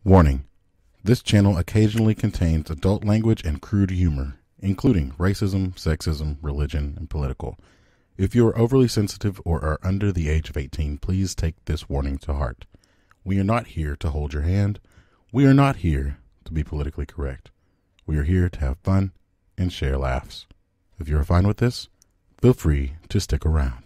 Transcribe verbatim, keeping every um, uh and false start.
Warning: this channel occasionally contains adult language and crude humor, including racism, sexism, religion, and political. If you are overly sensitive or are under the age of eighteen, please take this warning to heart. We are not here to hold your hand. We are not here to be politically correct. We are here to have fun and share laughs. If you're fine with this, feel free to stick around.